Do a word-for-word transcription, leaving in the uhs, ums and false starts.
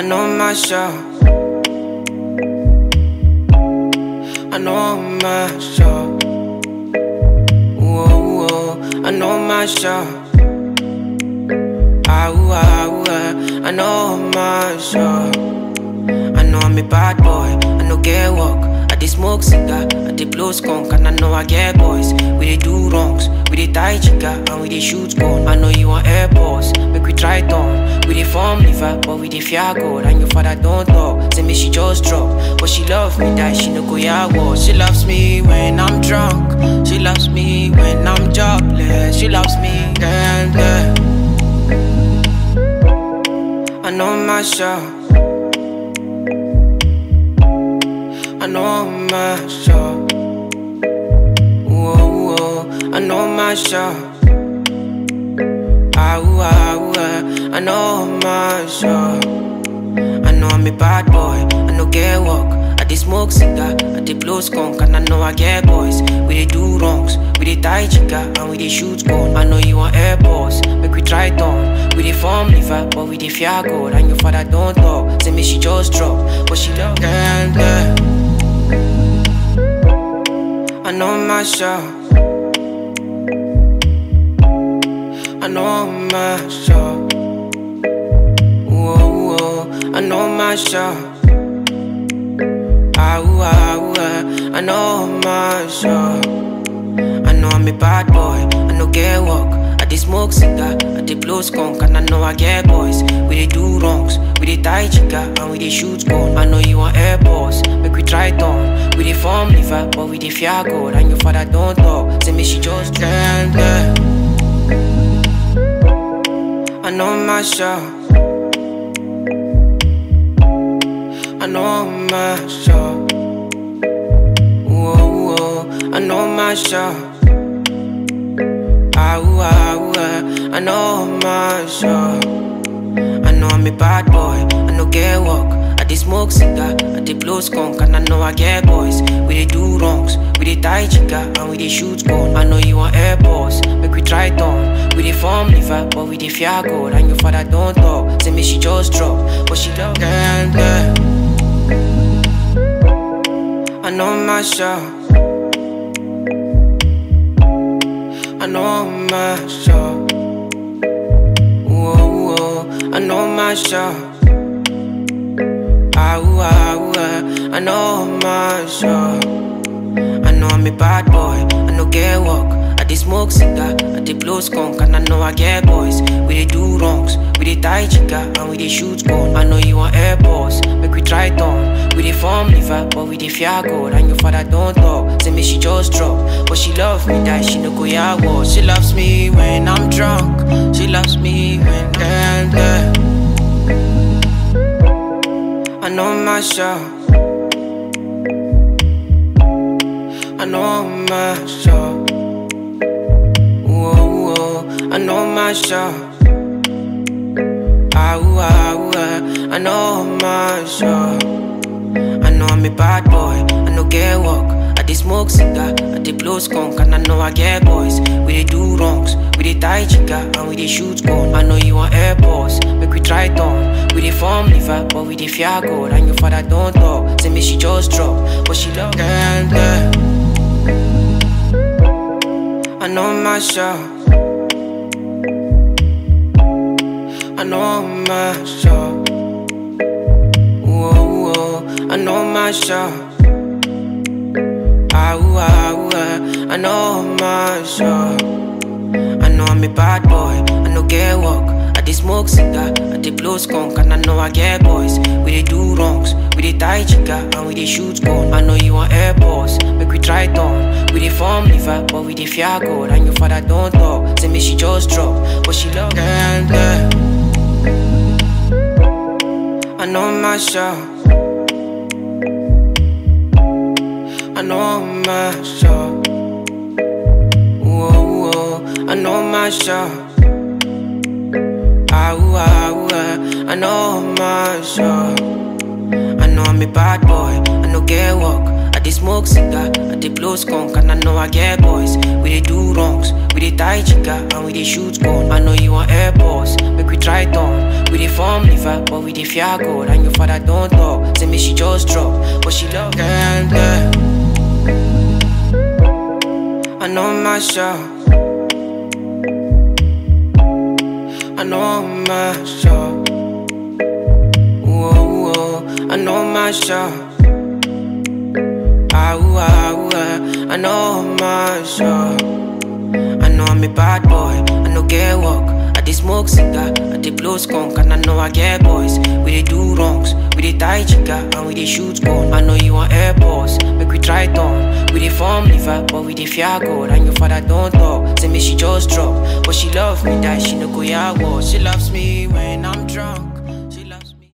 know my show. I know my show. Whoa, whoa. I know my show. Ah, ooh, ah, ooh, ah. I know my show. I know I'm a bad boy. I know get work. I dey smoke cigar. I dey blow skunk. And I know I get boys. We dey do wrongs. We dey tie chica. And we dey shoot gun. I know you want airports. Make we try it on. We dey form liver. But we dey fear God. And your father don't talk. Say me she just drop. But she love me that she no go ya war. She loves me when I'm drunk. She loves me when I'm jobless. She loves me, yeah, yeah. I know my show. I know my show. Whoa, whoa. I know my show. Ah, ooh, ah, ooh, ah. I know my show. I know I'm a bad boy. I know get work. I dey smoke cigar. I dey blow skunk. And I know I get boys. We dey do wrongs. We dey tie chica. And we dey shoot gun. I know you want airports. Make we try it on. We dey form liver. But we dey fear God. And your father don't talk. Say me she just drop. But she love, yeah, yeah. I know my show. I know my show. Whoa, whoa. I know my show. Ah, ooh, ah, ooh, ah. I know my show. I know I'm a bad boy. I know get work. I dey smoke cigar. I dey blow skunk. And I know I get boys. We dey do wrongs. We dey tie chica. And we dey shoot gun. I know you want airports. Make we try it on. We dey form liver. But we dey fear God. And your father don't talk. Say me she just, yeah, yeah. I know my show. I know my show. Whoa, whoa. I know my show. Ah, ooh, ah, ooh, ah. I know my show. I know I'm a bad boy. I know get work. I dey smoke cigar. I dey blow skunk. And I know I get boys. We dey do wrongs. We dey tie chica. And we dey shoot gun. I know you want airports. Make we try it on. We dey form liver. But we dey fear God. And your father don't talk. Say me she just drop. But she love, yeah, yeah. I know my show. I know my show. Whoa, whoa. I know my show. Ah, ooh, ah, ooh, ah. I know my show. I know I'm a bad boy. I know get work. I dey smoke cigar. I dey blow skunk. And I know I get boys. We dey do wrongs. We dey tie chica. And we dey shoot gun. I know you want airports. Make we try it on. We dey form liver. But we dey fear God. And your father don't talk. Say me she just drop. But she love me that she no go ya war. She loves me when I'm drunk. She loves me when I'm, yeah, yeah. I know my show. I know my show. Whoa, whoa. I know my show. Ah, ooh, ah, ooh, ah. I know my show. I know I'm a bad boy. I know get work. I dey smoke cigar. I dey blow skunk. And I know I get boys. We dey do wrongs. We dey tie chica. And we dey shoot gun. I know you want airports. Make we try it on. We dey form liver. But we dey fear God. And your father don't talk. Say me she just drop. But she love, yeah, yeah. I know my show. I know my show. Whoa, whoa. I know my show. Ah, ooh, ah, ooh, ah. I know my show. I know I'm a bad boy. I know get work. I dey smoke cigar. I dey blow skunk. And I know I get boys. We dey do wrongs. We dey tie chica. And we dey shoot gun. I know you want airports. Make we try it on. We dey form liver. But we dey fear God. And your father don't talk. Say me she just drop. But she love, yeah, yeah. I know my show. I know my show. Whoa, whoa. I know my show. Ah, ooh, ah, ooh, ah. I know my show. I know I'm a bad boy. I know get work. I I dey smoke cigar, I dey blow skunk, and I know I get boys. We dey do wrongs, we dey tie chica, and we dey shoot gun. I know you want airports, make we try it on. We dey form liver, but we dey fear God. And your father don't talk, say me she just drop, but she love girl, girl. I know my shot, I know my shot. Whoa, whoa, I know my shot. Ah, ooh, ah, ooh, ah. I know my shot. I know I'm a bad boy, I know get work. I dey smoke cigar, I dey blow skunk, and I know I get boys. We dey do wrongs, we dey tie chica, and we dey shoot gun. I know you want airports, make we try it on. We dey form liver, but we dey fear God. And your father don't talk, say me she just drop, but she love me that she no go ya war. She loves me when I'm drunk.